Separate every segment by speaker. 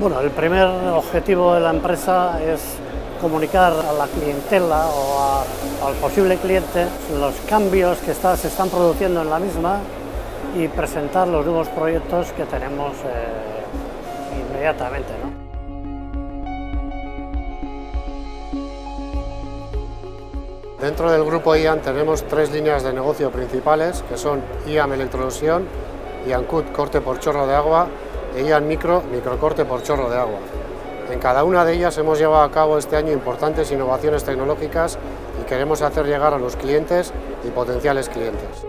Speaker 1: Bueno, el primer objetivo de la empresa es comunicar a la clientela o al posible cliente los cambios que se están produciendo en la misma y presentar los nuevos proyectos que tenemos inmediatamente, ¿no?
Speaker 2: Dentro del grupo IAM tenemos tres líneas de negocio principales, que son IAM Electroerosión, IAM CUT corte por chorro de agua e IAM microcorte por chorro de agua. En cada una de ellas hemos llevado a cabo este año importantes innovaciones tecnológicas y queremos hacer llegar a los clientes y potenciales clientes.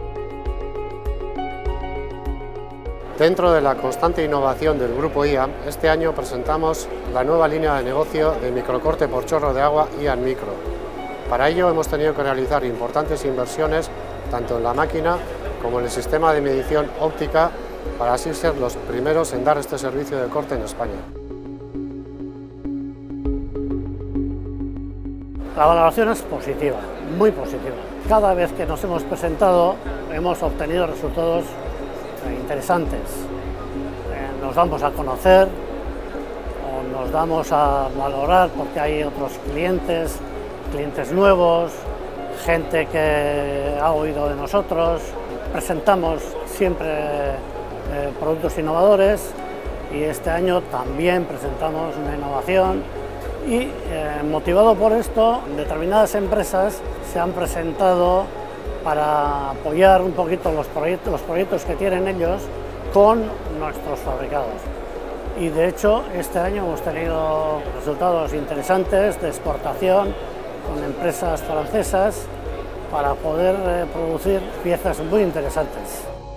Speaker 2: Dentro de la constante innovación del grupo IAM, este año presentamos la nueva línea de negocio de microcorte por chorro de agua IAM Micro. Para ello hemos tenido que realizar importantes inversiones tanto en la máquina como en el sistema de medición óptica para así ser los primeros en dar este servicio de corte en España.
Speaker 1: La valoración es positiva, muy positiva. Cada vez que nos hemos presentado hemos obtenido resultados interesantes. Nos damos a conocer o nos damos a valorar porque hay otros clientes nuevos, gente que ha oído de nosotros. Presentamos siempre productos innovadores y este año también presentamos una innovación y motivado por esto, determinadas empresas se han presentado para apoyar un poquito los proyectos que tienen ellos con nuestros fabricados. Y de hecho este año hemos tenido resultados interesantes de exportación con empresas francesas para poder producir piezas muy interesantes.